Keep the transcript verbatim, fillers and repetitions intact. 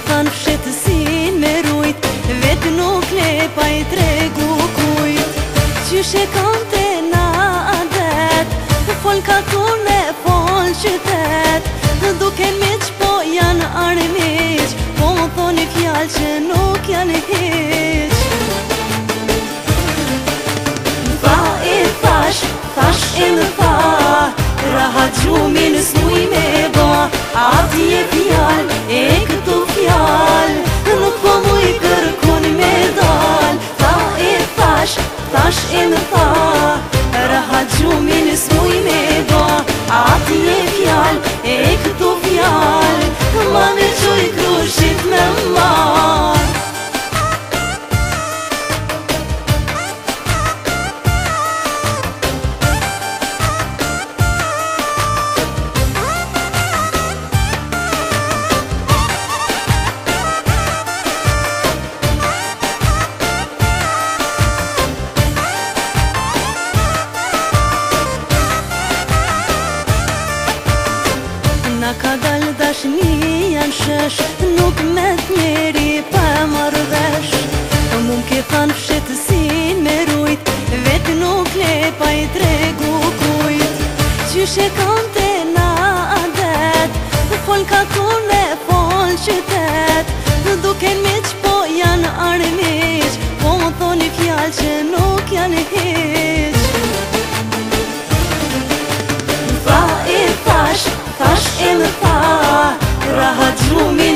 than fshetësin me rujt, vetë nuk le pa i tregu kujt. Qyshe kam te na adet, fol ka tune, fol qytet, duken miq po janë armiq, po më thoni fjall që nuk janë hiq. Tha e thash, thash e më tha, rahat gjumin s'muj me ba, ati e fjall, e këtu fjall, nuk po mu i kërkun me dal. Tha e thash, thash e më tha, rahat gjumin s'muj me ba, ati e fjall, e këtu fjall, ma me qoj krushit me marr. Na ka dal dashnia n'shesh, nuk me t'meri pa marrë vesh. Mu m'ke than fshetësin me rujt, vetë nuk le pa i tregu kujt. Qyshe kam te na adet, fol ka tune, fol qytet, duken miq po janë armiq, po më thoni fjall që nuk janë hiq. Tha e thash, thash e më tha, rahat gjumin